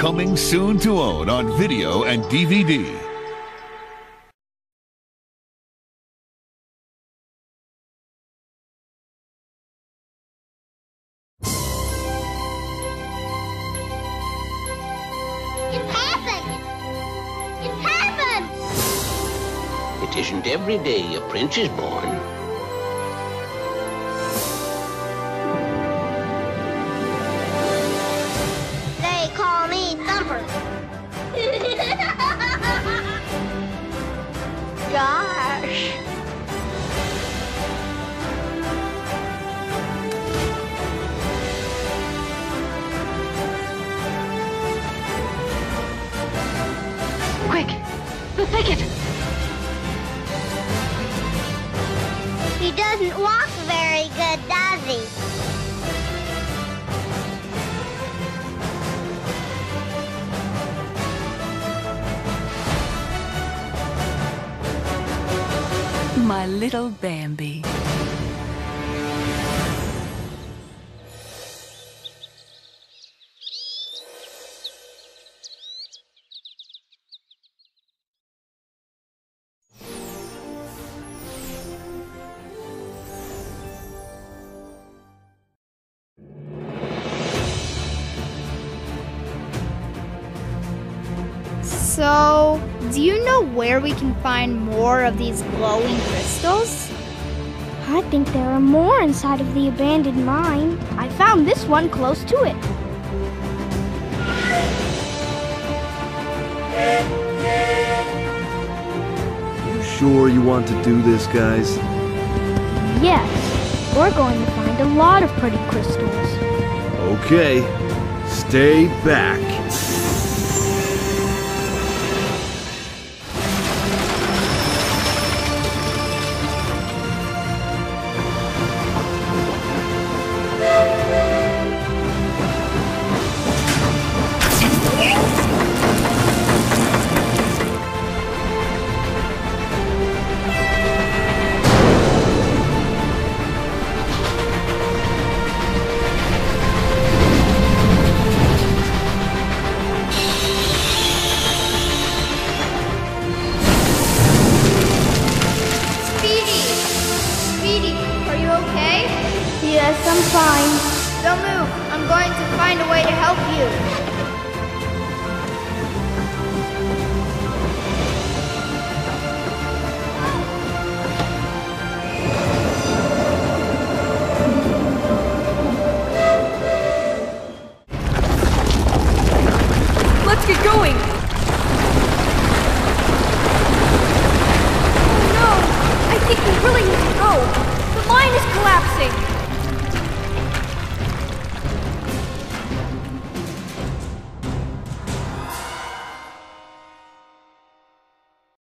Coming soon to own on video and DVD. It happened! It happened! It isn't every day a prince is born. They call me Thumper. Gosh. Quick! The thicket! He doesn't walk very good, does he? My little Bambi. So, do you know where we can find more of these glowing crystals? I think there are more inside of the abandoned mine. I found this one close to it. You sure you want to do this, guys? Yes, we're going to find a lot of pretty crystals. Okay, stay back. Yes, I'm fine. Don't move. I'm going to find a way to help you. Let's get going!